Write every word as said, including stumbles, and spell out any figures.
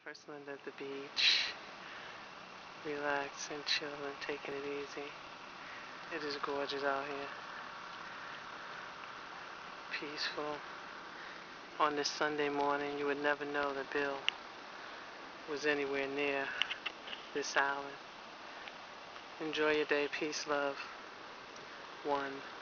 Lovefirstlinda at the beach, relaxing, chilling, taking it easy. It is gorgeous out here. Peaceful. On this Sunday morning, you would never know that Bill was anywhere near this island. Enjoy your day. Peace, love. One.